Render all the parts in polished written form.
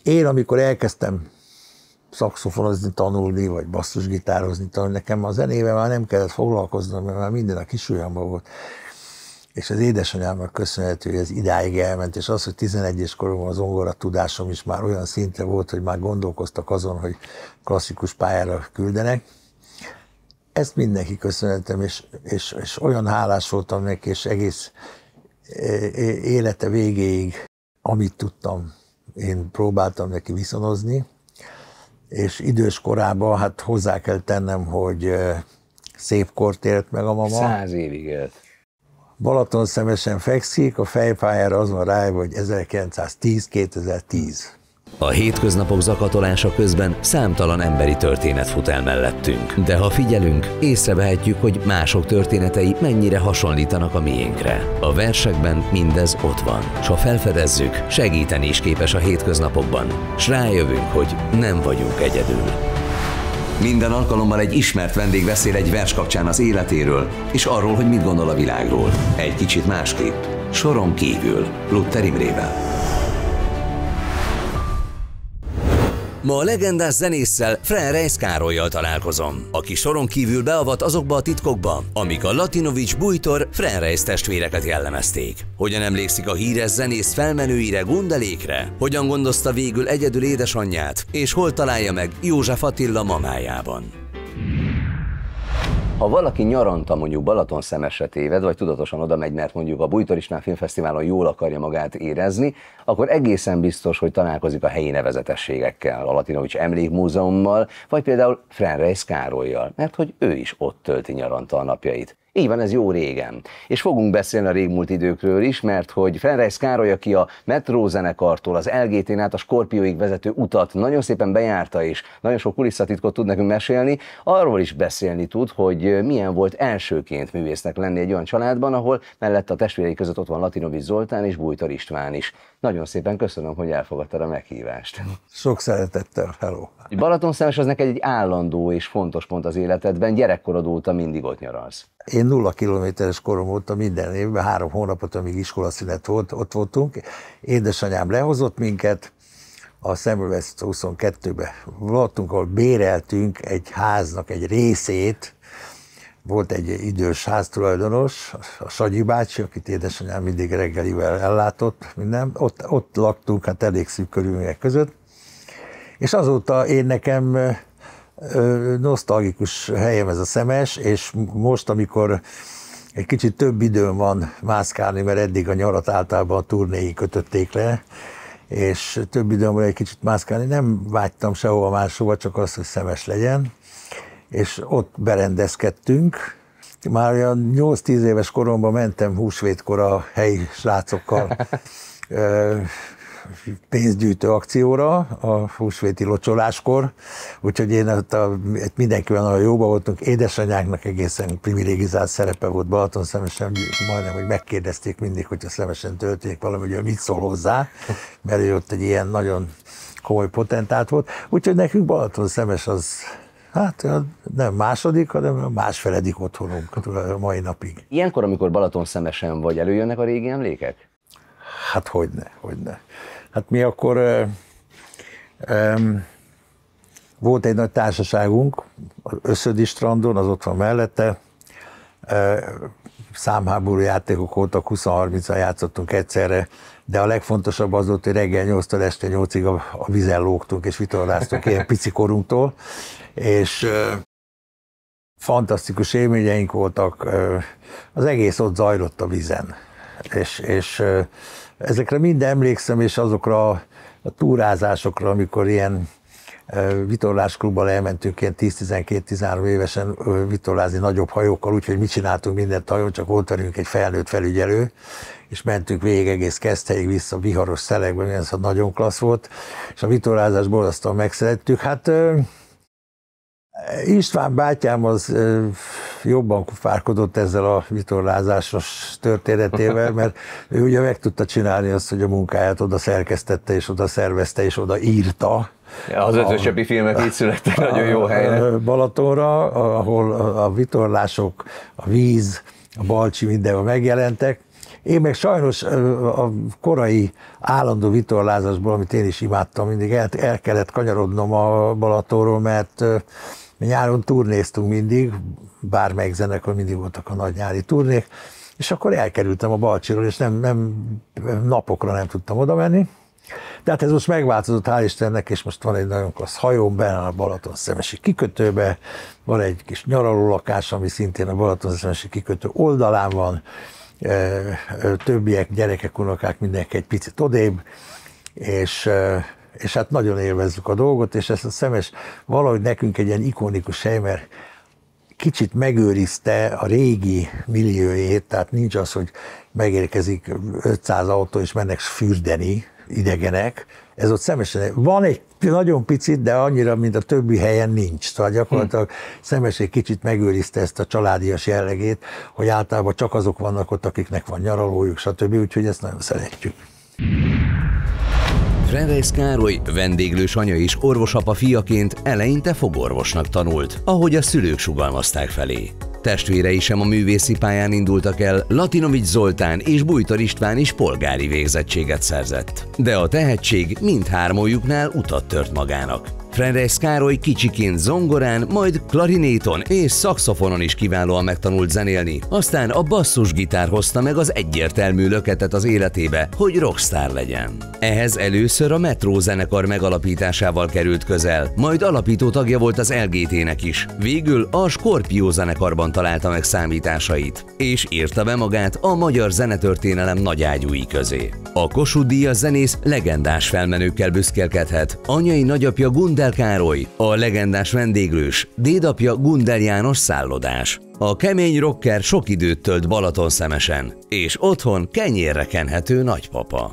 Én, amikor elkezdtem szaxofonozni, tanulni, vagy basszusgitározni, tanulni, nekem a zenével már nem kellett foglalkoznom, mert már minden a kisujjamban volt. És az édesanyámnak köszönhető, hogy ez idáig elment, és az, hogy 11 éves koromban az zongora tudásom is már olyan szintre volt, hogy már gondolkoztak azon, hogy klasszikus pályára küldenek. Ezt mindenki köszönhetem, és olyan hálás voltam neki, és egész élete végéig, amit tudtam, én próbáltam neki viszonozni, és idős korában hát hozzá kell tennem, hogy szép kort élt meg a mama. 100 évig élt. Balatonszemesen fekszik, a fejpályára az van rájövő, hogy 1910-2010. A hétköznapok zakatolása közben számtalan emberi történet fut el mellettünk. De ha figyelünk, észrevehetjük, hogy mások történetei mennyire hasonlítanak a miénkre. A versekben mindez ott van, s ha felfedezzük, segíteni is képes a hétköznapokban, s rájövünk, hogy nem vagyunk egyedül. Minden alkalommal egy ismert vendég beszél egy vers kapcsán az életéről, és arról, hogy mit gondol a világról. Egy kicsit másképp, soron kívül, Luther Imrével. Ma a legendás zenésszel, Frerejsz Károllyal találkozom, aki soron kívül beavat azokba a titkokba, amik a Latinovics Bújtor Frerejsz testvéreket jellemezték. Hogyan emlékszik a híres zenész felmenőire, Gundelékre, hogyan gondozta végül egyedül édesanyját, és hol találja meg József Attila mamájában. Ha valaki nyaranta mondjuk Balatonszemesre téved, vagy tudatosan oda megy, mert mondjuk a Bújtor István Filmfesztiválon jól akarja magát érezni, akkor egészen biztos, hogy találkozik a helyi nevezetességekkel, a Latinovics Emlékmúzeummal, vagy például Frerejsz Károllyal, mert hogy ő is ott tölti nyaranta a napjait. Így van, ez jó régen. És fogunk beszélni a régmúlt időkről is, mert hogy Frerejsz Károly, aki a Metró zenekartól az LGT-n át a Skorpióig vezető utat nagyon szépen bejárta, és nagyon sok kulisszatitkot tud nekünk mesélni, arról is beszélni tud, hogy milyen volt elsőként művésznek lenni egy olyan családban, ahol mellett a testvérei között ott van Latinovics Zoltán és Bújtor István is. Nagyon szépen köszönöm, hogy elfogadtad a meghívást. Sok szeretettel, hello! Balatonszeres az neked egy állandó és fontos pont az életedben, gyerekkorod óta mindig ott nyaralsz. Én 0 kilométeres korom óta minden évben, 3 hónapot, amíg iskolaszünet volt, ott voltunk. Édesanyám lehozott minket, a Szemülveszt 22-be voltunk, ahol béreltünk egy háznak egy részét. Volt egy idős háztulajdonos, a Sagyi bácsi, akit édesanyám mindig reggelivel ellátott, minden. Ott laktunk, hát elég szűk körülmények között. És azóta én nekem nosztalgikus helyem ez a Szemes, és most, amikor egy kicsit több időm van mászkálni, mert eddig a nyarat általában a turnéig kötötték le, és több időm van egy kicsit mászkálni, nem vágytam sehova máshova, csak az, hogy Szemes legyen, és ott berendezkedtünk. Már olyan 8-10 éves koromban mentem húsvétkor a helyi srácokkal pénzgyűjtő akcióra, a húsvéti locsoláskor, úgyhogy én mindenkivel nagyon jóban voltunk, édesanyáknak egészen privilegizált szerepe volt Balatonszemesen, majdnem, hogy megkérdezték mindig, hogyha Szemesen tölték valami, hogy mit szól hozzá, mert ő ott egy ilyen nagyon komoly potentát volt, úgyhogy nekünk Balatonszemes az, hát nem második, hanem a másfeledik otthonunk a mai napig. Ilyenkor, amikor Balatonszemesen vagy, előjönnek a régi emlékek? Hát hogyne. Hát mi akkor volt egy nagy társaságunk, az Összödi strandon, az ott van mellette, számháború játékok voltak, 20-30-an játszottunk egyszerre, de a legfontosabb az volt, hogy reggel 8-tól este 8-ig a vízen lógtunk és vitorláztunk ilyen pici korunktól, és fantasztikus élményeink voltak, az egész ott zajlott a vízen, és ezekre mind emlékszem, és azokra a túrázásokra, amikor ilyen vitorlásklubban elmentünk ilyen 10-12-13 évesen vitorlázni nagyobb hajókkal, úgyhogy mit csináltunk mindent hajón, csak volt velünk egy felnőtt felügyelő, és mentünk végig egész Keszthelyig vissza viharos szelekben, ez nagyon klassz volt, és a vitorlázást borzasztóan megszerettük. Hát István bátyám az jobban kufárkodott ezzel a vitorlázásos történetével, mert ő ugye meg tudta csinálni azt, hogy a munkáját oda szerkesztette, és oda szervezte, és oda írta. Ja, az Ötvös-Csapi filmek így születtek nagyon jó helyre. Balatonra, ahol a vitorlások, a víz, a Balcsi mindenhol megjelentek, Én meg sajnos a korai állandó vitorlázásból, amit én is imádtam, mindig el kellett kanyarodnom a Balatonról, mert mi nyáron turnéztunk mindig, bármelyik zenekar mindig voltak a nagy nyári turnék, és akkor elkerültem a Balcsiról, és nem napokra nem tudtam oda menni. Tehát ez most megváltozott, hál' Istennek, és most van egy nagyon klassz hajóm benne a Balatonszemesi kikötőbe, van egy kis nyaraló lakás, ami szintén a Balatonszemesi kikötő oldalán van, többiek, gyerekek, unokák, mindenki egy picit odébb, és hát nagyon élvezzük a dolgot, és ezt a Szemes valahogy nekünk egy ilyen ikonikus hely, mert kicsit megőrizte a régi milliójét, tehát nincs az, hogy megérkezik 500 autó, és mennek fürdeni idegenek. Ez ott Szemesen van egy nagyon picit, de annyira, mint a többi helyen nincs. Tehát gyakorlatilag Szemes egy kicsit megőrizte ezt a családias jellegét, hogy általában csak azok vannak ott, akiknek van nyaralójuk, stb. Úgyhogy ezt nagyon szeretjük. Frenreis Károly vendéglős anya és orvosapa fiaként eleinte fogorvosnak tanult, ahogy a szülők sugalmazták felé. Testvérei sem a művészi pályán indultak el, Latinovics Zoltán és Bújtor István is polgári végzettséget szerzett. De a tehetség mindhármójuknál utat tört magának. Frenreis Károly kicsiként zongorán, majd klarinéton és szaxofonon is kiválóan megtanult zenélni, aztán a basszusgitár hozta meg az egyértelmű löketet az életébe, hogy rockstar legyen. Ehhez először a Metró zenekar megalapításával került közel, majd alapító tagja volt az LGT-nek is, végül a Skorpió zenekarban találta meg számításait, és írta be magát a magyar zenetörténelem nagyágyúi közé. A Kossuth-díjas zenész legendás felmenőkkel büszkélkedhet, anyai nagyapja Gundel Károly, a legendás vendéglős, dédapja Gundel János szállodás. A kemény rocker sok időt tölt Balatonszemesen, és otthon kenyérre kenhető nagypapa.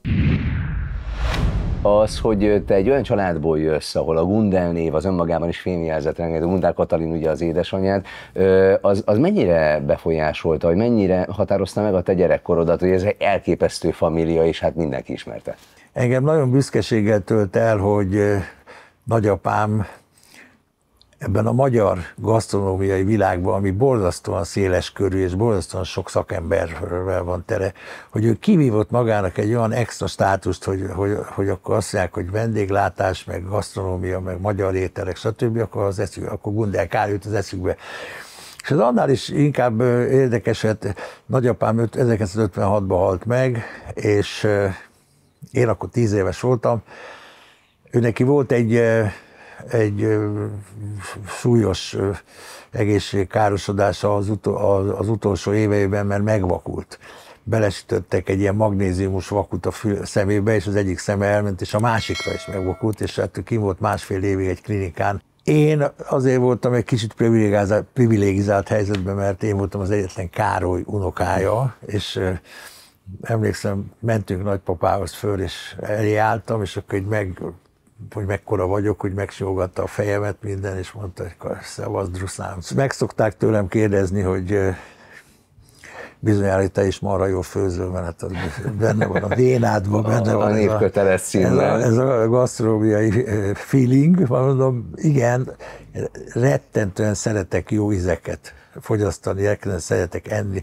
Az, hogy te egy olyan családból jössz, ahol a Gundel név az önmagában is fémjelzett rengeteg, Gundel Katalin ugye az édesanyád, az mennyire befolyásolta, vagy mennyire határozta meg a te gyerekkorodat, hogy ez egy elképesztő família, és hát mindenki ismerte? Engem nagyon büszkeséggel tölt el, hogy nagyapám ebben a magyar gasztronómiai világban, ami borzasztóan széles körű és borzasztóan sok szakemberrel van tere, hogy ő kivívott magának egy olyan extra státust, hogy akkor azt mondják, hogy vendéglátás, meg gasztronómia, meg magyar ételek, stb., akkor Gundel Károly jut az eszükbe. És ez annál is inkább érdekes, hogy nagyapám 1956-ban halt meg, és én akkor 10 éves voltam. Őneki volt egy súlyos egészségkárosodása az utolsó éveiben, mert megvakult. Belesítettek egy ilyen magnéziumos vakut a szemébe, és az egyik szeme elment, és a másikra is megvakult, és hát kim volt 1,5 évig egy klinikán. Én azért voltam egy kicsit privilegizált helyzetben, mert én voltam az egyetlen Károly unokája, és emlékszem, mentünk nagypapához föl, és elé álltam, és akkor hogy mekkora vagyok, hogy megsimogatta a fejemet minden, és mondta, hogy szevasz, druszám. Meg szokták tőlem kérdezni, hogy bizonyára te is marha jól főzöl, mert hát benne van a vénádban, benne van ez a gasztronómiai feeling. Mondom, igen, rettentően szeretek jó ízeket fogyasztani, rettentően szeretek enni,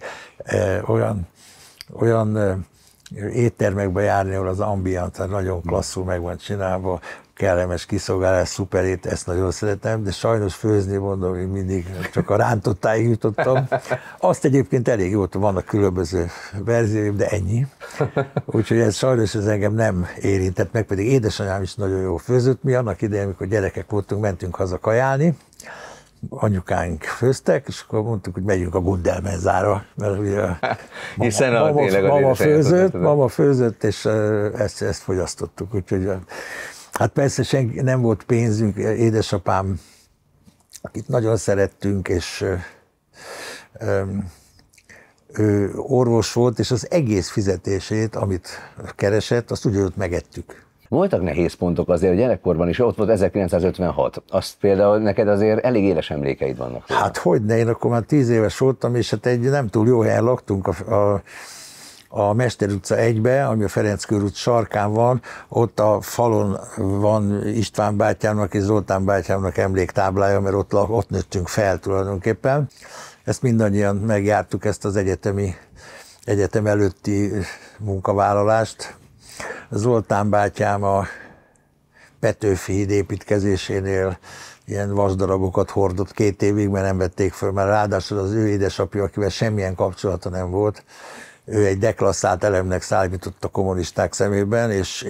olyan éttermekbe járni, ahol az ambiance nagyon klasszul meg van csinálva, kellemes kiszolgálás, szuperét, ezt nagyon szeretem, de sajnos főzni, mondom, én mindig csak a rántottáig jutottam. Azt egyébként elég jó, vannak különböző verzióim, de ennyi. Úgyhogy ez sajnos engem nem érintett meg, pedig édesanyám is nagyon jó főzött. Mi annak idején, amikor gyerekek voltunk, mentünk haza kajálni, anyukánk főztek, és akkor mondtuk, hogy megyünk a Gundel menzára, mert ugye mama főzött, és ezt fogyasztottuk, úgyhogy hát persze nem volt pénzünk, édesapám, akit nagyon szerettünk, és ő orvos volt, és az egész fizetését, amit keresett, azt úgy, hogy ott megettük. Voltak nehéz pontok azért a gyerekkorban is, ott volt 1956. Azt például neked azért elég éles emlékeid vannak. Hát hogyne, én akkor már 10 éves voltam, és hát egy nem túl jó helyen laktunk a Mester utca 1-be, ami a Ferenc körút sarkán van, ott a falon van István bátyámnak és Zoltán bátyámnak emléktáblája, mert ott nőttünk fel tulajdonképpen. Ezt mindannyian megjártuk, ezt az egyetemi egyetem előtti munkavállalást. Zoltán bátyám a Petőfi híd építkezésénél ilyen vasdarabokat hordott 2 évig, mert nem vették föl, mert ráadásul az ő édesapja, akivel semmilyen kapcsolata nem volt, ő egy deklasszált elemnek számított a kommunisták szemében,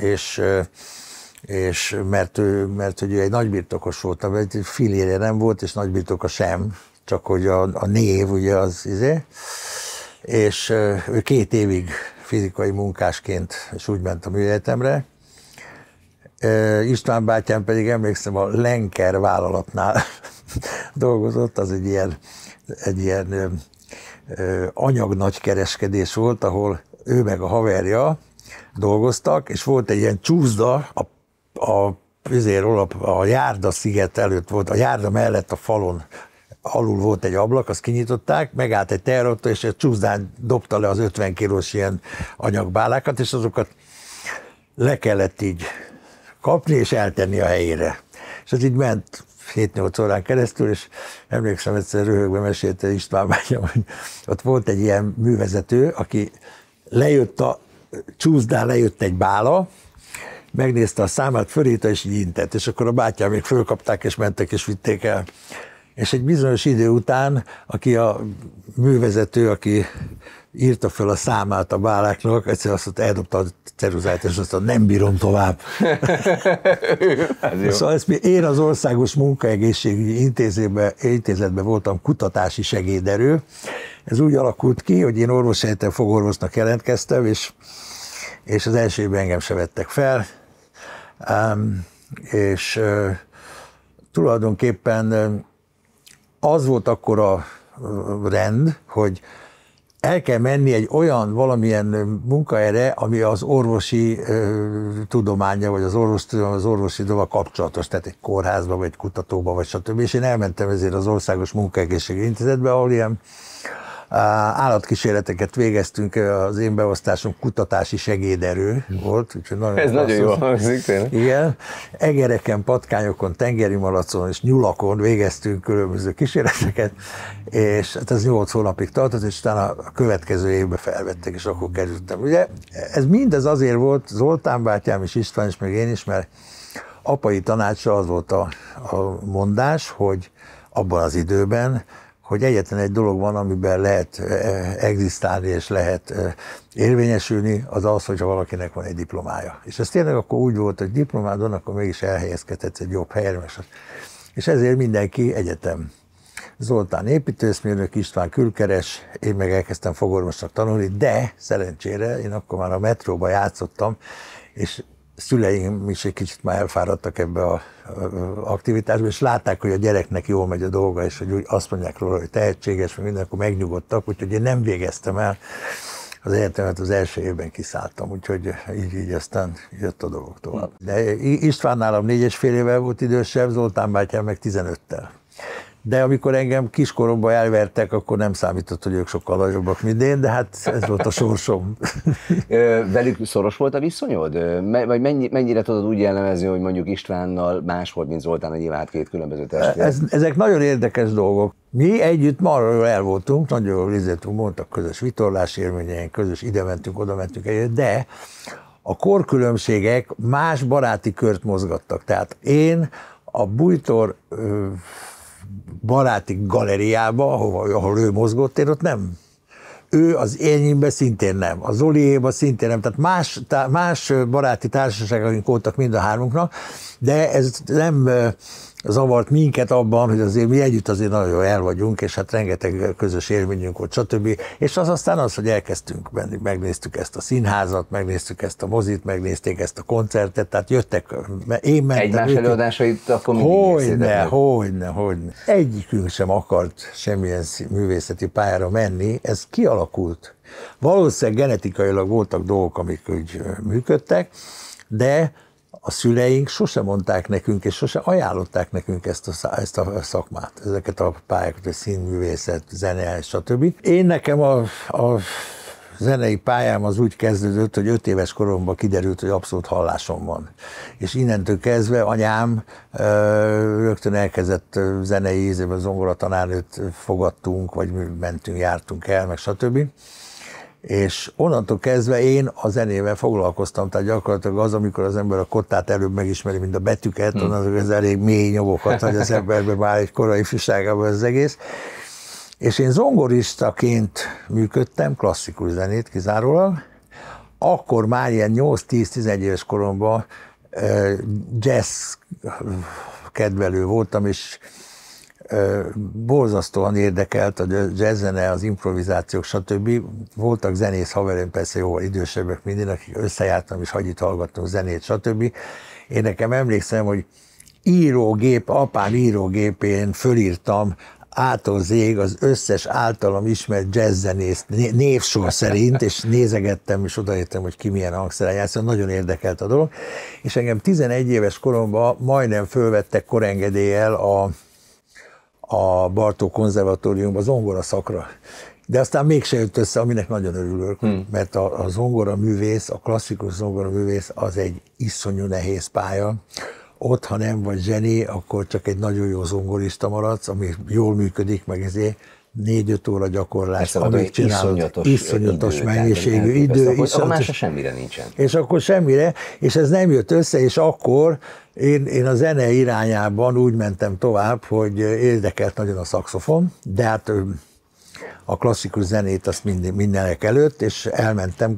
és mert hogy ő egy nagybirtokos volt, egy filérje nem volt, és nagybirtoka sem, csak hogy a név ugye az és ő 2 évig fizikai munkásként, és úgy ment a műegyetemre. István bátyám pedig emlékszem a Lenker vállalatnál dolgozott, az egy ilyen anyagnagykereskedés volt, ahol ő meg a haverja dolgoztak, és volt egy ilyen csúszda, a Járda sziget előtt volt, a Járda mellett a falon alul volt egy ablak, azt kinyitották, megállt egy teherautó, és egy csúszdán dobta le az 50 kilós ilyen anyagbálákat, és azokat le kellett így kapni, és eltenni a helyére. És ez így ment 7-8 órán keresztül, és emlékszem, egyszer röhögve mesélte István bátyám, hogy ott volt egy ilyen művezető, aki lejött a csúszdán, lejött egy bála, megnézte a számát, fölírta, és így intett, és akkor a bátyám még fölkapták, és mentek, és vitték el. És egy bizonyos idő után, aki a művezető, aki írta föl a számát a báláknak, egyszer azt mondta, eldobta a ceruzát, és azt mondta, nem bírom tovább. Szóval én az Országos Munkaegészségügyi Intézetben voltam kutatási segéderő. Ez úgy alakult ki, hogy én orvoshelyetten fogorvosnak jelentkeztem, és az első évben engem se vettek fel. És tulajdonképpen az volt akkor a rend, hogy el kell menni egy olyan valamilyen munkahelyre, ami az orvosi tudománya, vagy az orvosi dolga kapcsolatos, tehát egy kórházba, vagy egy kutatóba, vagy stb. És én elmentem ezért az Országos Munkaegészségügyi Intézetbe, ahol ilyen állatkísérleteket végeztünk, az én beosztásom kutatási segéderő volt. Ez nagyon jól hangzik tényleg. Igen. Egereken, patkányokon, tengeri malacon és nyulakon végeztünk különböző kísérleteket, és hát ez 8 hónapig tartott, és utána a következő évben felvettek, és akkor kerültem. Ugye ez mindez azért volt, Zoltán bátyám és István is, meg én is, mert apai tanácsa az volt a mondás, hogy abban az időben, hogy egyetlen egy dolog van, amiben lehet egzisztálni és lehet érvényesülni, az az, hogyha valakinek van egy diplomája. És ez tényleg akkor úgy volt, hogy diplomád van, akkor mégis elhelyezkedhetsz egy jobb helyre. És ezért mindenki egyetem. Zoltán építőeszmérnök, István külkeres, én meg elkezdtem fogorvosnak tanulni, de szerencsére én akkor már a metróba játszottam, és szüleim is egy kicsit már elfáradtak ebbe az aktivitásba, és látták, hogy a gyereknek jól megy a dolga, és hogy úgy azt mondják róla, hogy tehetséges, meg minden, akkor megnyugodtak, úgyhogy én nem végeztem el az egyetemet, az első évben kiszálltam, úgyhogy így aztán jött a dolog tovább. De István nálam 4,5 évvel volt idősebb, Zoltán bátyám meg 15-tel. De amikor engem kiskoromban elvertek, akkor nem számított, hogy ők sokkal nagyobbak, mint én, de hát ez volt a sorsom. Velük szoros volt a viszonyod? Vagy mennyire tudod úgy jellemezni, hogy mondjuk Istvánnal más volt, mint Zoltán, hogy nyilván 2 különböző testvér? Ezek nagyon érdekes dolgok. Mi együtt marról el voltunk, nagyon jól izéltünk, mondtak közös vitorlás élményeink, közös ide mentünk, oda mentünk együtt, de a korkülönbségek más baráti kört mozgattak. Tehát én a Bújtor baráti galériába, ahol ő mozgott, én ott nem. Ő az enyémben szintén nem, a Zoliéban szintén nem, tehát más baráti társaságok voltak mind a hármunknak, de ez nem zavart minket abban, hogy azért mi együtt azért nagyon jól el vagyunk, és hát rengeteg közös élményünk volt, stb. És az aztán az, hogy elkezdtünk menni, megnéztük ezt a színházat, megnéztük ezt a mozit, megnézték ezt a koncertet, tehát jöttek, én mentem. Egymás előadásait akkor mindig Hogyne. Egyikünk sem akart semmilyen művészeti pályára menni, ez kialakult. Valószínűleg genetikailag voltak dolgok, amik úgy működtek, de a szüleink sose mondták nekünk, és sose ajánlották nekünk ezt a szakmát, ezeket a pályákat, a színművészet, zene, stb. Én nekem a zenei pályám az úgy kezdődött, hogy 5 éves koromban kiderült, hogy abszolút hallásom van. És innentől kezdve anyám rögtön elkezdett zenei ízében, zongora tanárnőt fogadtunk, vagy mentünk, jártunk el, meg stb. És onnantól kezdve én a zenével foglalkoztam, tehát gyakorlatilag az, amikor az ember a kottát előbb megismeri, mint a betűket, onnantól ez elég mély nyomokat hagy az emberben már egy korai ifjúságában az egész. És én zongoristaként működtem, klasszikus zenét kizárólag, akkor már ilyen 8-10-11 éves koromban jazz kedvelő voltam, és borzasztóan érdekelt a jazz-zene, az improvizációk, stb. Voltak zenész haverém, persze jóval idősebbek minden, akik összejártam, és hagyit hallgattunk zenét, stb. Én nekem emlékszem, hogy apám írógépén fölírtam A-tól Z-ig az összes általam ismert jazzzenészt névsor szerint, és nézegettem, és odaértem, hogy ki milyen hangszeren játszol, nagyon érdekelt a dolog, és engem 11 éves koromban majdnem fölvettek korengedéllyel a Bartók konzervatóriumban zongora szakra. De aztán mégse jött össze, aminek nagyon örülök, mert a zongora művész, a klasszikus zongora művész az egy iszonyú nehéz pálya. Ott, ha nem vagy zseni, akkor csak egy nagyon jó zongorista maradsz, ami jól működik, meg ezért 4-5 óra gyakorlás, amíg csinálod. Iszonyatos mennyiségű idő. Akkor másra semmire nincsen. És akkor semmire, és ez nem jött össze, és akkor én a zene irányában úgy mentem tovább, hogy érdekelt nagyon a szaxofon, de hát a klasszikus zenét azt mindenek előtt, és elmentem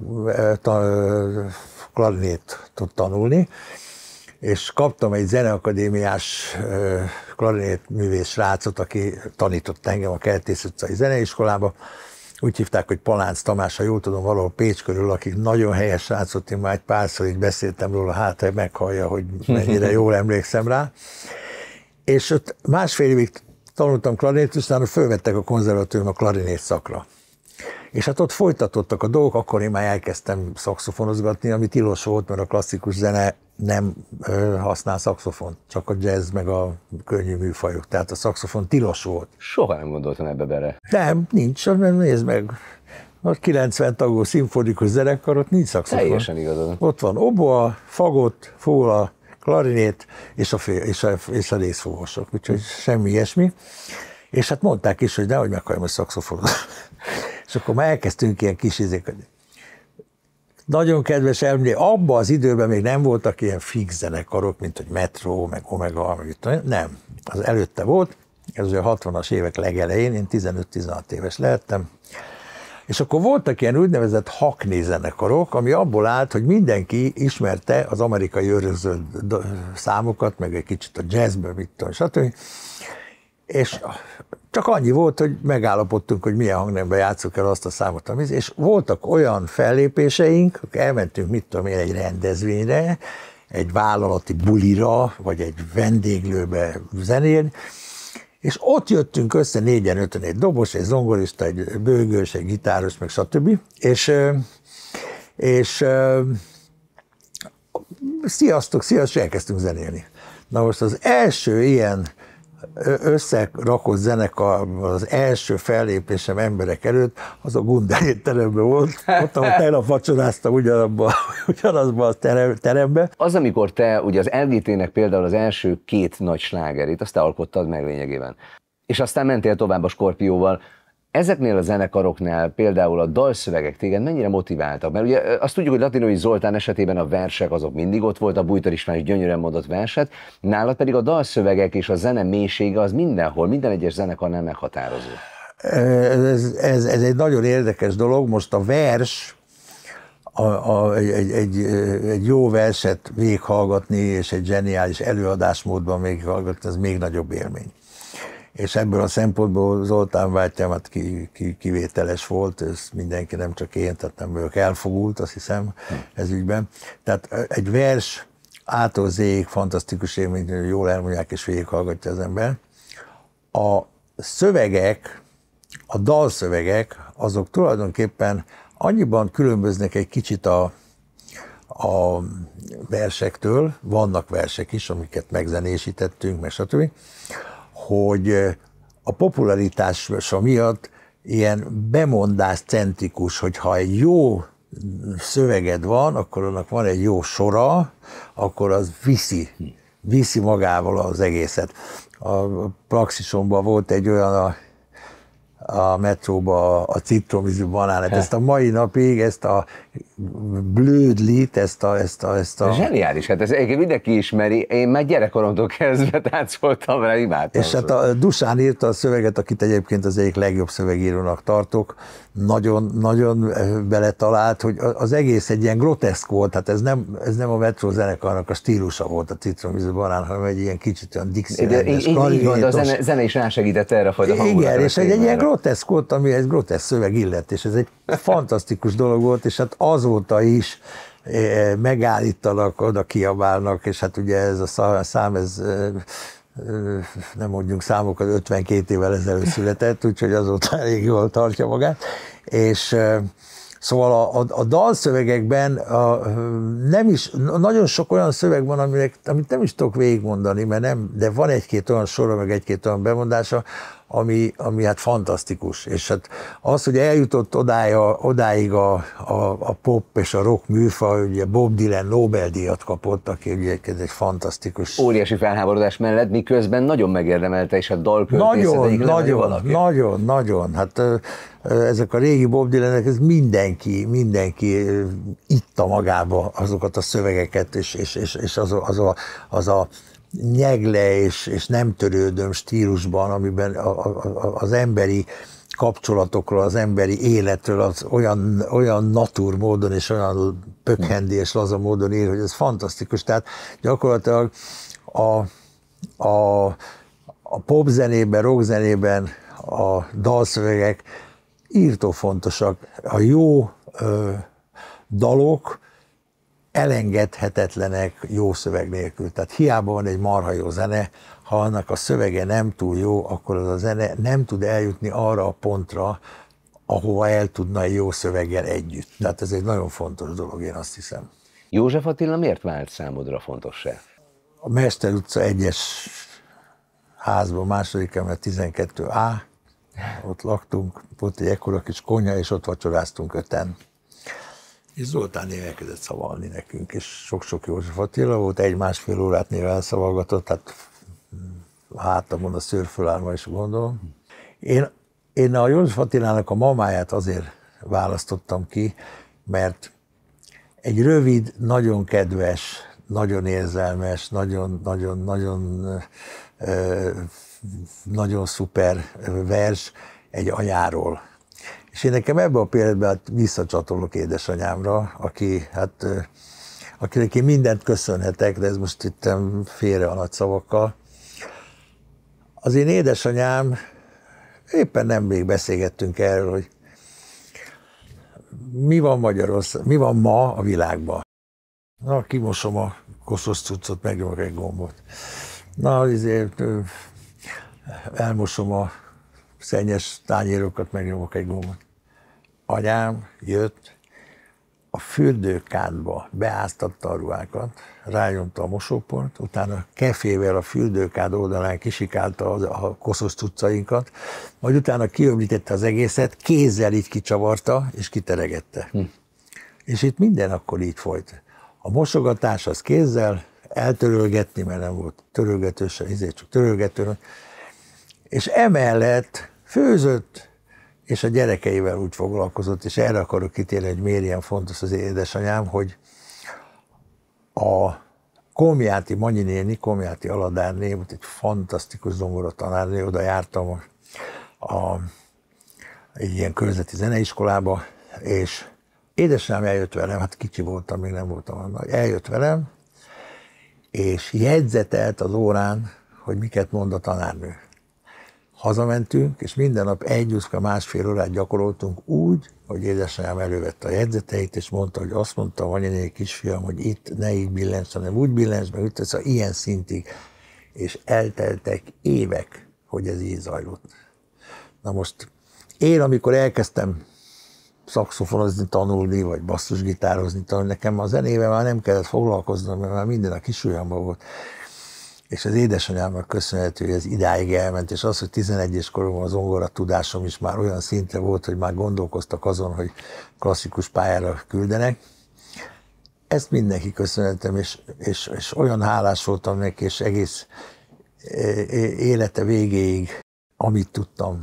klarinétot tanulni, és kaptam egy zeneakadémiás klarinétművész srácot, aki tanított engem a Kertész utcai zeneiskolába. Úgy hívták, hogy Palánc Tamás, ha jól tudom, valahol Pécs körül, aki nagyon helyes srácot, én már egy párszor így beszéltem róla, hát meghallja, hogy mennyire jól emlékszem rá. És ott másfél évig tanultam klarinétot, és utána fölvettek a konzervatóriumba a klarinét szakra. És hát ott folytatottak a dolgok, akkor én már elkezdtem szaxofonozgatni, ami tilos volt, mert a klasszikus zene nem használ szaxofont, csak a jazz meg a könnyű műfajok, tehát a szaxofon tilos volt. Soha nem gondoltam ebbe bele. Nem, nincs, nézd meg, a 90 tagú szimfonikus zenekar, ott nincs szaxofon. Teljesen igazad. Ott van oboa, fagot, fóla, klarinét és a részfogosok, úgyhogy semmi ilyesmi. És hát mondták is, hogy nehogy meghalljam a szaxofonot. És akkor már elkezdtünk ilyen kis izéket. Nagyon kedves elmondani, abban az időben még nem voltak ilyen fix zenekarok, mint hogy Metro, meg Omega, meg nem. Az előtte volt, ez ugye a 60-as évek legelején, én 15-16 éves lehettem, és akkor voltak ilyen úgynevezett Hackney zenekarok, ami abból állt, hogy mindenki ismerte az amerikai örökzöld számokat, meg egy kicsit a jazzből, mit tudom, stb. És csak annyi volt, hogy megállapodtunk, hogy milyen hangnemben játsszuk el azt a számot, és voltak olyan fellépéseink, hogy elmentünk, mit tudom én, egy rendezvényre, egy vállalati bulira, vagy egy vendéglőbe zenélni, és ott jöttünk össze 4-5, egy dobos, egy zongorista, egy bőgős, egy gitáros, meg stb. És sziasztok, elkezdtünk zenélni. Na most az első ilyen összerakott zenekar, az első fellépésem emberek előtt, az a Gundel étteremben volt. Ott, ahol tegnap vacsoráztam ugyanazban a teremben. Az, amikor te ugye az LGT-nek például az első 2 nagy slágerét, azt te alkottad meg lényegében. És aztán mentél tovább a Skorpióval. Ezeknél a zenekaroknál például a dalszövegek téged mennyire motiváltak? Mert ugye azt tudjuk, hogy Latinovics Zoltán esetében a versek azok mindig ott volt, a Bújtor István is gyönyörűen mondott verset, nálad pedig a dalszövegek és a zene mélysége az mindenhol, minden egyes zenekarnál meghatározó. Ez egy nagyon érdekes dolog. Most a vers, egy jó verset végighallgatni, és egy zseniális előadásmódban végighallgatni, ez még nagyobb élmény. És ebből a szempontból Zoltán bátyám hát kivételes volt, ez mindenki, nem csak én, tehát nem vagyok elfogult, azt hiszem, ez ügyben. Tehát egy vers A-tól Z-ig fantasztikus élmény, jól elmondják és végighallgatja az ember. A szövegek, a dalszövegek, azok tulajdonképpen annyiban különböznek egy kicsit a versektől, vannak versek is, amiket megzenésítettünk, meg stb., hogy a popularitása miatt ilyen bemondáscentrikus, hogyha egy jó szöveged van, akkor annak van egy jó sora, akkor az viszi magával az egészet. A praxisomban volt egy olyan a metróba a citromízű banánet. Ezt a mai napig, ezt a blödlit, ezt a... Zseniális, hát ez mindenki ismeri, én már gyerekkoromtól kezdve táncoltam rá, imádtam. És hát a Dusán írta a szöveget, akit egyébként az egyik legjobb szövegírónak tartok, nagyon beletalált, hogy az egész egy ilyen groteszk volt, hát ez nem a metró zenekarnak a stílusa volt a citromízű banán, hanem egy ilyen kicsit olyan Dixielandes, klarinétos. A zene is rásegített erre a fajta hangulatra. Igen, és egy ilyen groteszk volt, ami egy groteszk szöveg illet, és ez egy fantasztikus dolog volt, és hát azóta is megállítanak, oda kiabálnak, és hát ugye ez a szám, ez nem mondjunk számokat, 52 évvel ezelőtt született, úgyhogy azóta elég jól tartja magát, és szóval a dalszövegekben nem is, nagyon sok olyan szöveg van, amit nem is tudok végigmondani, mert nem, de van egy-két olyan sora, meg egy-két olyan bemondása, ami hát fantasztikus. És hát az, hogy eljutott odáig a pop és a rock műfaj, ugye Bob Dylan Nobel-díjat kapott, aki ugye ez egy fantasztikus... Óriási felháborodás mellett, miközben nagyon megérdemelte, és a dalköltészet egyik legnagyobb alapja. Nagyon. Hát ezek a régi Bob Dylanek, ez mindenki itta magába azokat a szövegeket, és az a nyegle és nem törődöm stílusban, amiben az emberi kapcsolatokról, az emberi életről az olyan natur módon és olyan pökhendi és laza módon ír, hogy ez fantasztikus. Tehát gyakorlatilag a popzenében, rockzenében a dalszövegek írtó fontosak. A jó dalok elengedhetetlenek jó szöveg nélkül. Tehát hiába van egy marha jó zene, ha annak a szövege nem túl jó, akkor az a zene nem tud eljutni arra a pontra, ahova el tudna egy jó szöveggel együtt. Tehát ez egy nagyon fontos dolog, én azt hiszem. József Attila miért vált számodra fontossá? A Mester utca 1-es házban, második emelet 12A, ott laktunk, volt egy ekkora kis konyha, és ott vacsoráztunk 5-en. És Zoltán elkezdett szavalni nekünk, és sok-sok József Attila volt, 1-1,5 órát néha elszavalgatott, tehát a hátamon a szőr fölállva is gondolom. Én a József Attilának a mamáját azért választottam ki, mert egy rövid, nagyon kedves, nagyon érzelmes, nagyon szuper vers egy anyáról. És én nekem ebben a pillanatban hát visszacsatolok édesanyámra, akinek én mindent köszönhetek, de ez most itt félre a nagy szavakkal. Az én édesanyám, éppen nemrég beszélgettünk erről, hogy mi van ma a világban. Na, kimosom a koszos cuccot, megnyomok egy gombot. Na, azért elmosom a szennyes tányérokat, megnyomok egy gombot. Anyám jött, a fürdőkádba beáztatta a ruhákat, rányomta a mosóport, utána kefével a fürdőkád oldalán kisikálta a koszos cuccainkat, majd utána kiöblítette az egészet, kézzel így kicsavarta, és kiteregette. És itt minden akkor így folyt. A mosogatás az kézzel, eltörölgetni, mert nem volt törölgetős, csak törölgető, és emellett főzött, és a gyerekeivel úgy foglalkozott, és erre akarok kitérni, hogy miért ilyen fontos az édesanyám, hogy a Komjáti Manyi néni, Komjáti Aladár volt egy fantasztikus zongora tanárnő, oda jártam egy ilyen körzeti zeneiskolába, és édesanyám eljött velem, hát kicsi voltam, még nem voltam olyan nagy, eljött velem, és jegyzetelt az órán, hogy miket mond a tanárnő. Hazamentünk, és minden nap 1,5 órát gyakoroltunk úgy, hogy édesanyám elővette a jegyzeteit, és mondta, hogy azt mondta a Vanyiné kisfiam, hogy itt ne így billens, hanem úgy billens, meg úgy szóval ilyen szintig. És elteltek évek, hogy ez így zajlott. Na most én, amikor elkezdtem szaxofonozni, tanulni, vagy basszusgitározni, tanulni, nekem a zenével már nem kellett foglalkoznom, mert már minden a kisujjamban volt. És az édesanyámnak köszönhető, hogy ez idáig elment, és az, hogy 11 éves koromban az zongora tudásom is már olyan szintre volt, hogy már gondolkoztak azon, hogy klasszikus pályára küldenek. Ezt mindenki köszönhetem, és olyan hálás voltam neki, és egész élete végéig, amit tudtam,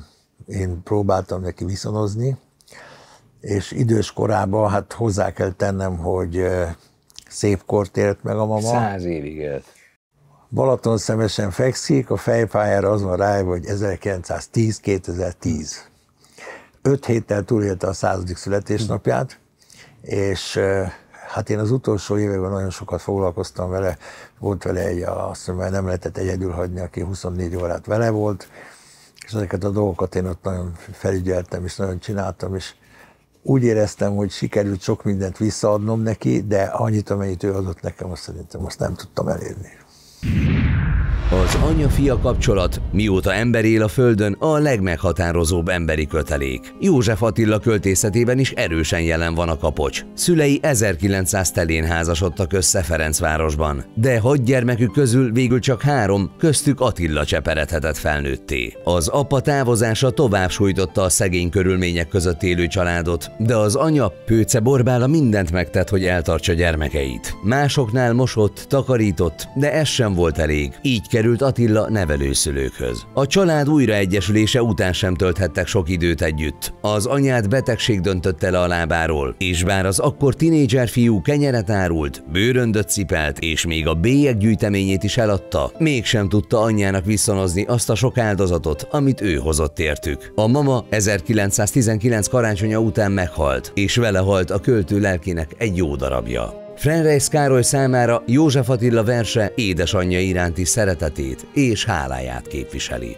én próbáltam neki viszonozni, és idős korában hát hozzá kell tennem, hogy szép kort élt meg a mama. 100 évig élt. Balatonszemesen fekszik, a fejpályára az van rájövő, hogy 1910-2010. 5 héttel túlélte a 100. születésnapját, és hát én az utolsó években nagyon sokat foglalkoztam vele, volt vele azt mondom, nem lehetett egyedül hagyni, aki 24 órát vele volt, és ezeket a dolgokat én ott nagyon felügyeltem, és nagyon csináltam, és úgy éreztem, hogy sikerült sok mindent visszaadnom neki, de annyit, amennyit ő adott nekem, azt szerintem azt nem tudtam elérni. Az anya-fia kapcsolat, mióta ember él a Földön, a legmeghatározóbb emberi kötelék. József Attila költészetében is erősen jelen van a kapocs. Szülei 1900 telén házasodtak össze Ferencvárosban, de 6 gyermekük közül végül csak 3, köztük Attila cseperedhetett felnőtté. Az apa távozása tovább sújtotta a szegény körülmények között élő családot, de az anya, Pőce Borbála mindent megtett, hogy eltartsa gyermekeit. Másoknál mosott, takarított, de ez sem volt elég. Így került Attila nevelőszülőkhöz. A család újraegyesülése után sem tölthettek sok időt együtt. Az anyát betegség döntötte le a lábáról, és bár az akkor tinédzser fiú kenyeret árult, bőröndöt cipelt, és még a bélyeggyűjteményét is eladta, mégsem tudta anyjának viszonozni azt a sok áldozatot, amit ő hozott értük. A mama 1919 karácsonya után meghalt, és vele halt a költő lelkének egy jó darabja. Frenreis Károly számára József Attila verse édesanyja iránti szeretetét és háláját képviseli.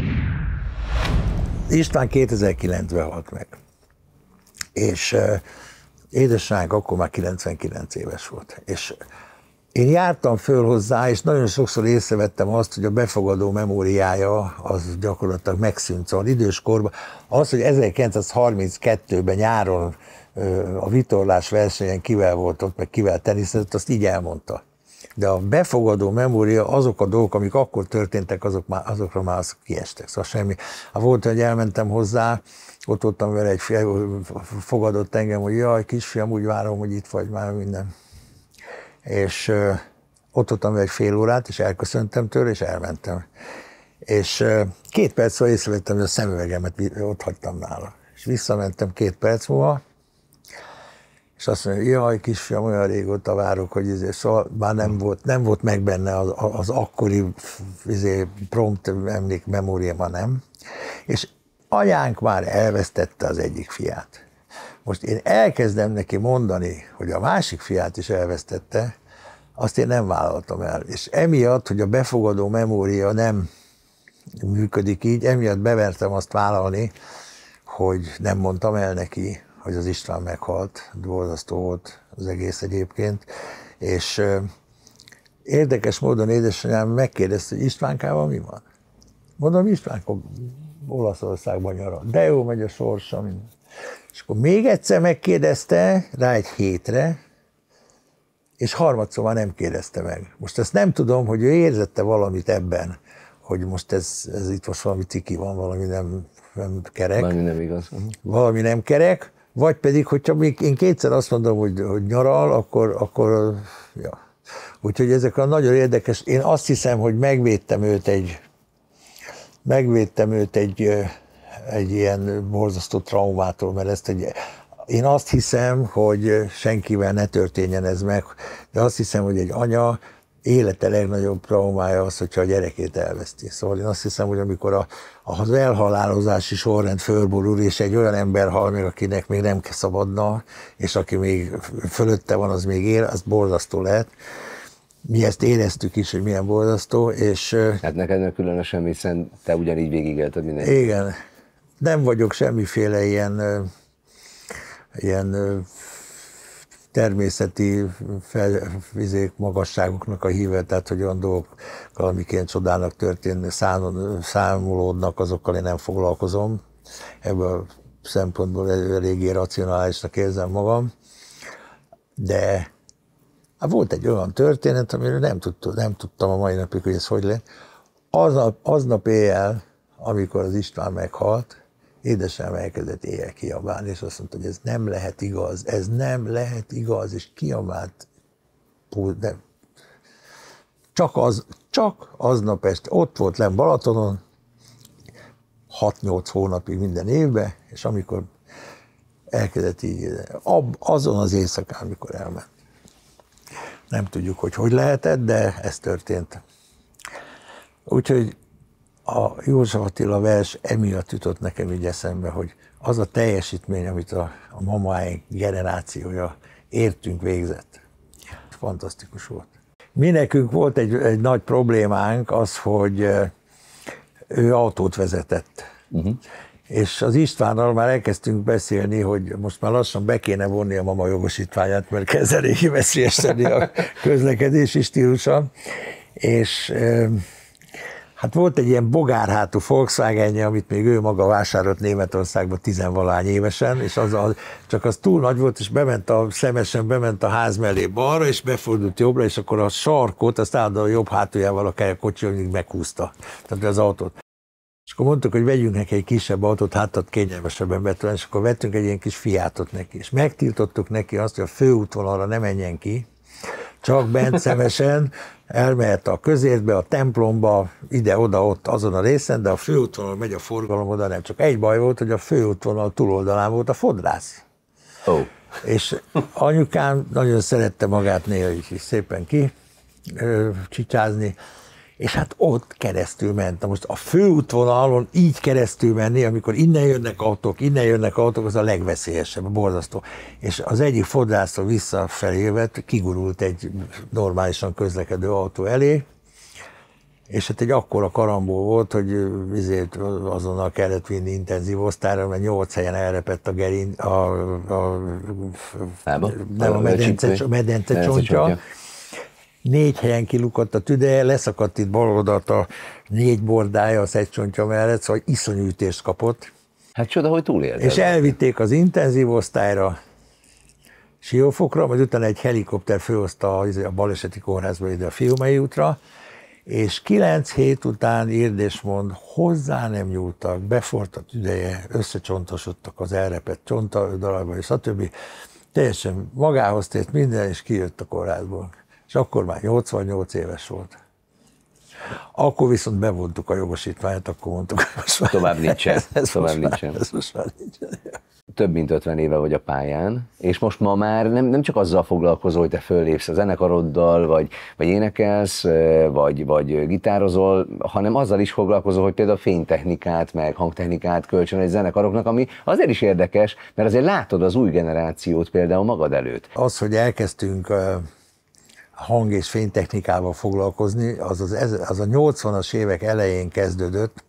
István 2009-ben halt meg, és édesanyánk akkor már 99 éves volt, és én jártam föl hozzá, és nagyon sokszor észrevettem azt, hogy a befogadó memóriája az gyakorlatilag megszűnt, szóval időskorban. Az, hogy 1932-ben nyáron a vitorlás versenyen kivel volt ott, meg kivel teniszezett, azt így elmondta. De a befogadó memória, azok a dolgok, amik akkor történtek, azokra már kiestek. Szóval semmi. Volt, hogy elmentem hozzá, ott voltam vele, egy fogadott engem, hogy jaj, kisfiam, úgy várom, hogy itt vagy már minden. És ott voltam vele egy fél órát, és elköszöntem tőle, és elmentem. És 2 perc múlva észrevettem, hogy a szemüvegemet ott hagytam nála. És visszamentem 2 perc múlva, és azt mondja, jaj, kisfiam, olyan régóta várok, hogy szóval már nem volt meg benne az akkori prompt emlék, memória, ma nem. És anyánk már elvesztette az egyik fiát. Most én elkezdem neki mondani, hogy a másik fiát is elvesztette, azt én nem vállaltam el. És emiatt, hogy a befogadó memória nem működik így, emiatt bevertem azt vállalni, hogy nem mondtam el neki, hogy az István meghalt, borzasztó volt az egész egyébként, és érdekes módon édesanyám megkérdezte, hogy Istvánkával mi van? Mondom, Istvánka Olaszországban nyaral, de jó megy a sorsa, minden. És akkor még egyszer megkérdezte, rá egy hétre, és harmadszor már nem kérdezte meg. Most ezt nem tudom, hogy ő érzette valamit ebben, hogy most ez itt most valami ciki van, valami nem kerek. Valami nem igaz. Valami nem kerek, vagy pedig, hogyha még én 2-szer azt mondom, hogy nyaral, akkor ja. Úgyhogy ezek a nagyon érdekes. Én azt hiszem, hogy megvédtem őt egy ilyen borzasztó traumától, mert én azt hiszem, hogy senkivel ne történjen ez meg, de azt hiszem, hogy egy anya élete legnagyobb traumája az, hogyha a gyerekét elveszti. Szóval én azt hiszem, hogy amikor az elhalálozási sorrend fölborul, és egy olyan ember hal meg, akinek még nem szabadna, és aki még fölötte van, az még él, az borzasztó lehet. Mi ezt éreztük is, hogy milyen borzasztó, és... Hát neked különösen, hiszen te ugyanígy végigélted mindenki. Igen. Nem vagyok semmiféle ilyen természeti magasságoknak a híve, tehát hogy olyan dolgok, amikként csodának történnek, számolódnak, azokkal én nem foglalkozom. Ebből a szempontból eléggé racionálisnak érzem magam. De hát volt egy olyan történet, amiről nem tudtam a mai napig, hogy ez hogy lett. Aznap éjjel, amikor az István meghalt, édesem elkezdett éjjel kiabálni, és azt mondta, hogy ez nem lehet igaz, és kiabált. Csak aznap este, ott volt lenn Balatonon, 6-8 hónapig minden évben, és amikor elkezdett így, azon az éjszakán, amikor elment. Nem tudjuk, hogy lehetett, de ez történt. Úgyhogy a József Attila vers emiatt jutott nekem így eszembe, hogy az a teljesítmény, amit a mamáink generációja értünk végzett, fantasztikus volt. Mi nekünk volt egy nagy problémánk az, hogy ő autót vezetett. És az Istvánnal már elkezdtünk beszélni, hogy most már lassan be kéne vonni a mama jogosítványát, mert kezd eléggé veszélyes tenni a közlekedési stílusa. És hát volt egy ilyen bogárhátú Volkswagenje, amit még ő maga vásárolt Németországba 10-valahány évesen, és csak az túl nagy volt, és szemesen bement a ház mellé balra, és befordult jobbra, és akkor a sarkot, azt állandóan a jobb hátuljával a kocsi, amíg meghúzta, tehát az autót. És akkor mondtuk, hogy vegyünk neki egy kisebb autót, hátat kényelmesebben betolni, és akkor vettünk egy ilyen kis Fiatot neki, és megtiltottuk neki azt, hogy a főútvonalra ne menjen ki, csak bent szemesen elmehet a közértbe, a templomba, ide-oda-ott azon a részen, de a főútvonalon megy a forgalom, oda nem. Csak egy baj volt, hogy a főútvonal túloldalán volt a fodrász. Oh. És anyukám nagyon szerette magát néha is szépen csicsázni, és hát ott keresztül ment. Na most a főútvonalon így keresztül menni, amikor innen jönnek autók, az a legveszélyesebb, a borzasztó. És az egyik fodrásztól visszafelé kigurult egy normálisan közlekedő autó elé, és hát egy akkora karambol volt, hogy azonnal kellett vinni intenzív osztályra, mert 8 helyen elrepett a gerinc, a medence csontja. 4 helyen kilukott a tüdeje, leszakadt itt bal oldalt a 4 bordája a szegcsontja mellett, szóval iszonyú ütést kapott. Hát csoda, hogy túlélte. És elvitték az intenzív osztályra, Siófokra, majd utána egy helikopter főhozta a baleseti kórházba ide a Fiumei útra, és 9 hét után Érdésmond hozzá nem nyúltak, beforrt a tüdeje, összecsontosodtak az elrepett csontdarabba, és stb. Teljesen magához tért minden, és kijött a kórházból. És akkor már 88 éves volt. Akkor viszont bevontuk a jogosítványt, akkor mondtuk, hogy most már tovább nincsen. Ez most már nincsen. Több mint 50 éve vagy a pályán, és most ma már nem csak azzal foglalkozol, hogy te föllépsz a zenekaroddal, vagy énekelsz, vagy gitározol, hanem azzal is foglalkozol, hogy például fénytechnikát, meg hangtechnikát kölcsön egy zenekaroknak, ami azért is érdekes, mert azért látod az új generációt például magad előtt. Az, hogy elkezdtünk hang- és fénytechnikával foglalkozni, az a 80-as évek elején kezdődött,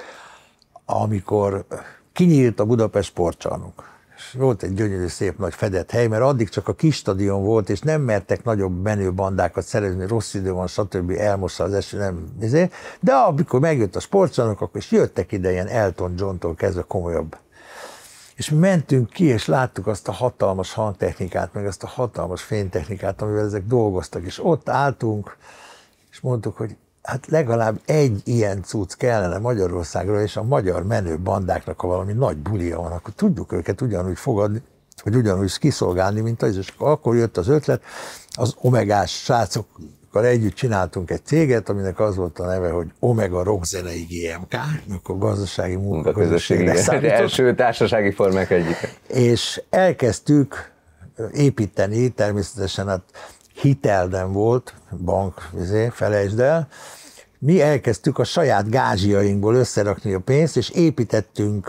amikor kinyílt a Budapest sportcsarnok. És volt egy gyönyörű, szép nagy fedett hely, mert addig csak a kis stadion volt, és nem mertek nagyobb menő bandákat szerezni, rossz idő van, stb. Elmossa az eső, nem izé. De amikor megjött a sportcsarnok, akkor is jöttek ide ilyen Elton John-tól kezdve komolyabb. És mi mentünk ki, és láttuk azt a hatalmas hangtechnikát, meg azt a hatalmas fénytechnikát, amivel ezek dolgoztak, és ott álltunk, és mondtuk, hogy hát legalább egy ilyen cucc kellene Magyarországra, és a magyar menő bandáknak, ha valami nagy bulia van, akkor tudjuk őket ugyanúgy fogadni, vagy ugyanúgy kiszolgálni, mint az, és akkor jött az ötlet, az Omegás srácokkal együtt csináltunk egy céget, aminek az volt a neve, hogy Omega Rockzenei GMK, akkor gazdasági munkaközösségre számított. Első társasági formák egyik. És elkezdtük építeni, természetesen hát hitel nem volt, bank, felejtsd el. Mi elkezdtük a saját gázsiainkból összerakni a pénzt, és építettünk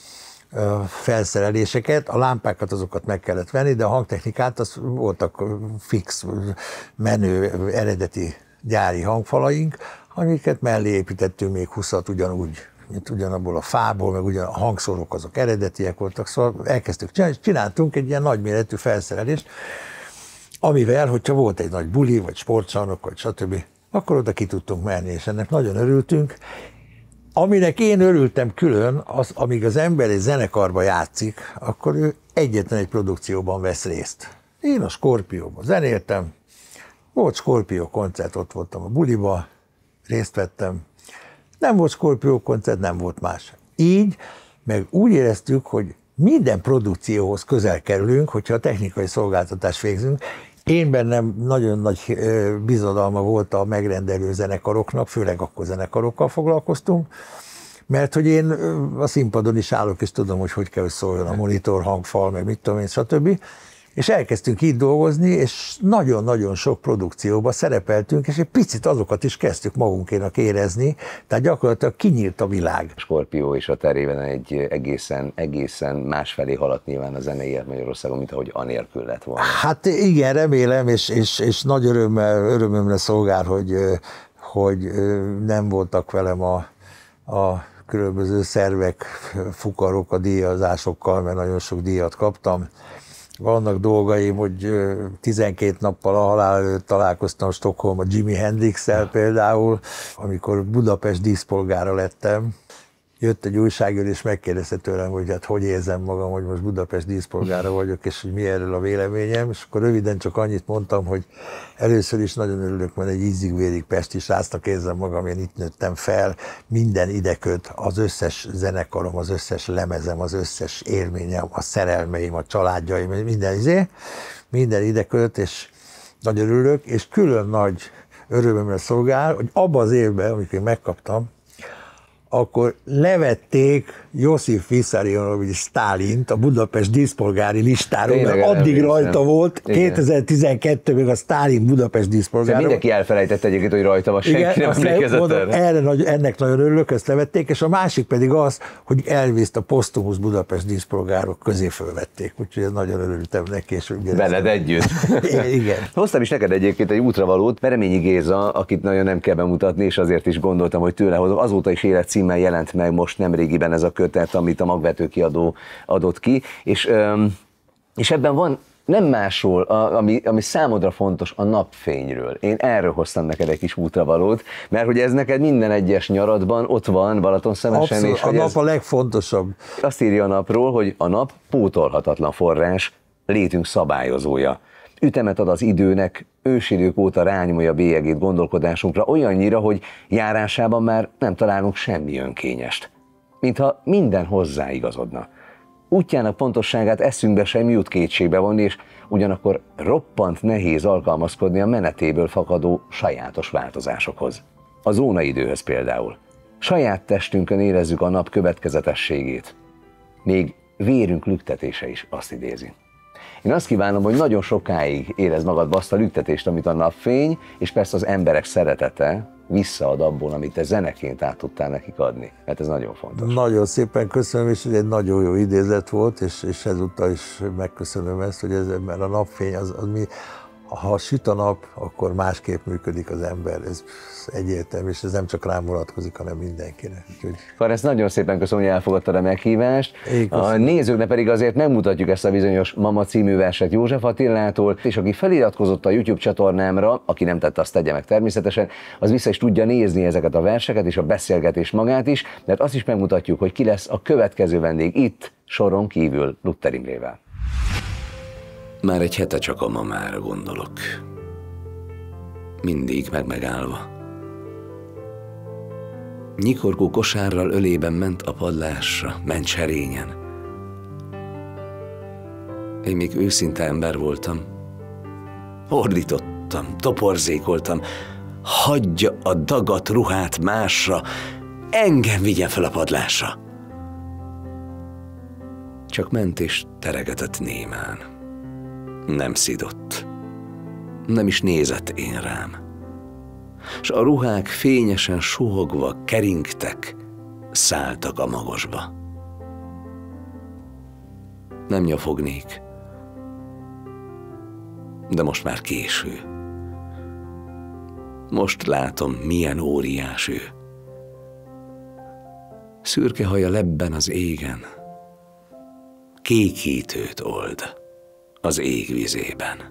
felszereléseket, a lámpákat azokat meg kellett venni, de a hangtechnikát az voltak fix, menő, eredeti gyári hangfalaink, amiket mellé építettünk még 20-at ugyanúgy, mint ugyanabból a fából, meg ugyan a hangszórok azok eredetiek voltak, szóval elkezdtük csinálni, és csináltunk egy ilyen nagyméretű felszerelést, amivel, hogyha volt egy nagy buli, vagy sportcsarnok, vagy stb., akkor oda ki tudtunk menni, és ennek nagyon örültünk. Aminek én örültem külön, az, amíg az ember egy zenekarba játszik, akkor ő egyetlen egy produkcióban vesz részt. Én a Skorpióban zenéltem, volt Skorpió koncert, ott voltam a buliba, részt vettem. Nem volt Skorpió koncert, nem volt más. Így, meg úgy éreztük, hogy minden produkcióhoz közel kerülünk, hogyha a technikai szolgáltatást végzünk. Én bennem nagyon nagy bizodalma volt a megrendelő zenekaroknak, főleg akkor zenekarokkal foglalkoztunk, Mert hogy én a színpadon is állok, és tudom, hogy kell, hogy szóljon a monitor, hangfal, meg mit tudom én, stb. És elkezdtünk így dolgozni, és nagyon-nagyon sok produkcióba szerepeltünk, és egy picit azokat is kezdtük magunkénak érezni, tehát gyakorlatilag kinyílt a világ. Skorpió és a terében egy egészen másfelé haladt nyilván a zenei élet Magyarországon, mint ahogy anélkül lett volna. Hát igen, remélem, és nagy örömömre szolgál, hogy nem voltak velem a különböző szervek, fukarok a díjazásokkal, mert nagyon sok díjat kaptam. Vannak dolgaim, hogy 12 nappal a halál előtt találkoztam Stockholmban Jimi Hendrixsel például, amikor Budapest díszpolgára lettem. Jött egy újságíró, és megkérdezte tőlem, hogy hát hogy érzem magam, hogy most Budapest díszpolgára vagyok, és hogy mi erről a véleményem, és akkor röviden csak annyit mondtam, hogy először is nagyon örülök, mert egy ízig-vérig pesti srácnak érzem magam, én itt nőttem fel, minden ide köt, az összes zenekarom, az összes lemezem, az összes élményem, a szerelmeim, a családjaim, minden ide köt, és nagyon örülök, és külön nagy örömömre szolgál, hogy abban az évben, amikor én megkaptam, akkor levették Josif Vissarionovics Sztálint a Budapest díszpolgári listáról, mert addig rajta volt, 2012-ben még a Sztálin Budapest díszpolgára. Mindenki elfelejtett egyébként, hogy rajta van, senki nem emlékezett erre. Ennek nagyon örülök, ezt levették, és a másik pedig az, hogy Elvist a posztumusz Budapest díszpolgárok közé fölvették, úgyhogy nagyon örültem neki. És veled együtt. Igen. Hoztam is neked egyébként egy útravalót, Pereményi Géza, akit nagyon nem kell bemutatni, és azért is gondoltam, hogy tőle hozom. Azóta is Élet címmel jelent meg most nemrégiben ez a kötet, amit a Magvető kiadó adott ki, és ebben van nem másról, ami számodra fontos, a napfényről. Én erről hoztam neked egy kis útravalót, mert hogy ez neked minden egyes nyaradban ott van Balatonszemesen. Abszolút, és a nap a legfontosabb. Azt írja a napról, hogy a nap pótolhatatlan forrás, létünk szabályozója. Ütemet ad az időnek, ősidők óta rányomja bélyegét gondolkodásunkra olyannyira, hogy járásában már nem találunk semmi önkényest. Mintha minden hozzáigazodna. Útjának pontosságát eszünkbe sem jut kétségbe vonni, és ugyanakkor roppant nehéz alkalmazkodni a menetéből fakadó sajátos változásokhoz. A zónaidőhöz például. Saját testünkön érezzük a nap következetességét. Még vérünk lüktetése is azt idézi. Én azt kívánom, hogy nagyon sokáig érezd magadba azt a lüktetést, amit a napfény, és persze az emberek szeretete visszaad abból, amit te zeneként át tudtál nekik adni. Mert ez nagyon fontos. Nagyon szépen köszönöm, és egy nagyon jó idézet volt, és ezúttal is megköszönöm ezt, hogy mert a napfény az mi, ha süt a nap, akkor másképp működik az ember. Ez egyértelmű, és ez nem csak rám vonatkozik, hanem mindenkinek. Ferenc, nagyon szépen köszönöm, hogy elfogadtad a meghívást. A nézőknek pedig azért megmutatjuk ezt a bizonyos Mama című verset József Attilától, és aki feliratkozott a YouTube csatornámra, aki nem tette, azt tegye meg természetesen, az vissza is tudja nézni ezeket a verseket, és a beszélgetés magát is, mert azt is megmutatjuk, hogy ki lesz a következő vendég itt, soron kívül Luther Imrével. Már egy hete csak a mamára gondolok. Mindig megállva. Nyikorgó kosárral ölében ment a padlásra, ment serényen. Én még őszinte ember voltam. Ordítottam, toporzékoltam. Hagyja a dagat ruhát másra, engem vigyen fel a padlásra. Csak ment és teregetett némán. Nem szidott. Nem is nézett én rám. S a ruhák fényesen suhogva keringtek, szálltak a magosba. Nem nyafognék, de most már késő. Most látom, milyen óriás ő. Szürke haja lebben az égen, kékítőt old az égvizében.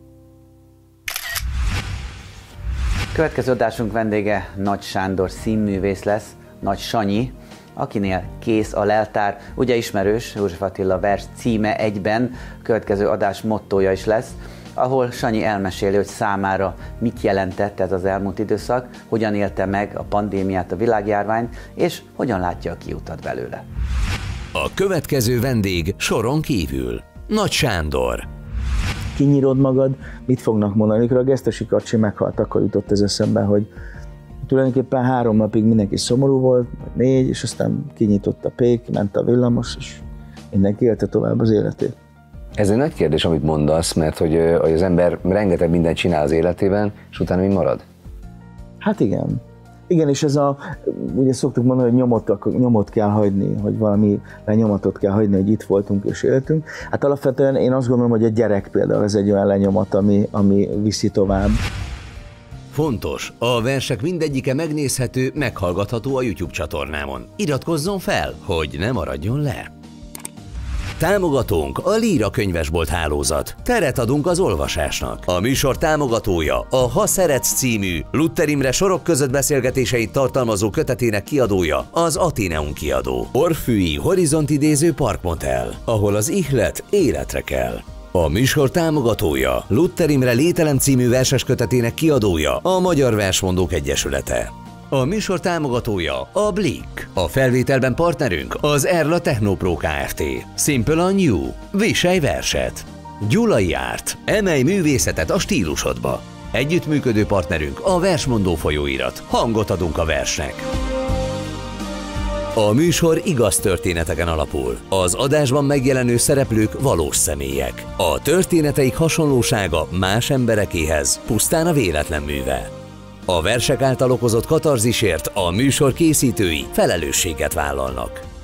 Következő adásunk vendége Nagy Sándor színművész lesz, Nagy Sanyi, akinél kész a leltár. Ugye ismerős, József Attila vers címe egyben, a következő adás mottója is lesz, ahol Sanyi elmeséli, hogy számára mit jelentett ez az elmúlt időszak, hogyan élte meg a pandémiát, a világjárványt, és hogyan látja a kiutat belőle. A következő vendég soron kívül Nagy Sándor. Kinyírod magad, mit fognak mondani? Amikor a Gesztesi Karcsi meghalt, akkor jutott ez eszembe, hogy tulajdonképpen 3 napig mindenki szomorú volt, vagy 4, és aztán kinyitott a pék, ment a villamos, és mindenki élte tovább az életét. Ez egy nagy kérdés, amit mondasz, mert hogy az ember rengeteg mindent csinál az életében, és utána mi marad? Hát igen. Igen, és ugye szoktuk mondani, hogy nyomot kell hagyni, hogy valami lenyomatot kell hagyni, hogy itt voltunk és éltünk. Hát alapvetően én azt gondolom, hogy a gyerek például ez egy olyan lenyomat, ami viszi tovább. Fontos, a versek mindegyike megnézhető, meghallgatható a YouTube csatornámon. Iratkozzon fel, hogy ne maradjon le! Támogatónk a Líra könyvesbolt hálózat. Teret adunk az olvasásnak. A műsor támogatója a Ha Szeretsz című Luther Imre sorok között beszélgetéseit tartalmazó kötetének kiadója az Atheneum kiadó. Orfűi Horizont idéző Parkmotel, ahol az ihlet életre kell. A műsor támogatója Luther Imre Lételem című verses kötetének kiadója a Magyar Versmondók Egyesülete. A műsor támogatója a Blick. A felvételben partnerünk az Erla Technopro Kft. Simple a New. Viselj verset. Gyulai Art. Emelj művészetet a stílusodba. Együttműködő partnerünk a Versmondó folyóirat. Hangot adunk a versnek. A műsor igaz történeteken alapul. Az adásban megjelenő szereplők valós személyek. A történeteik hasonlósága más emberekéhez pusztán a véletlen műve. A versek által okozott katarzisért a műsor készítői felelősséget vállalnak.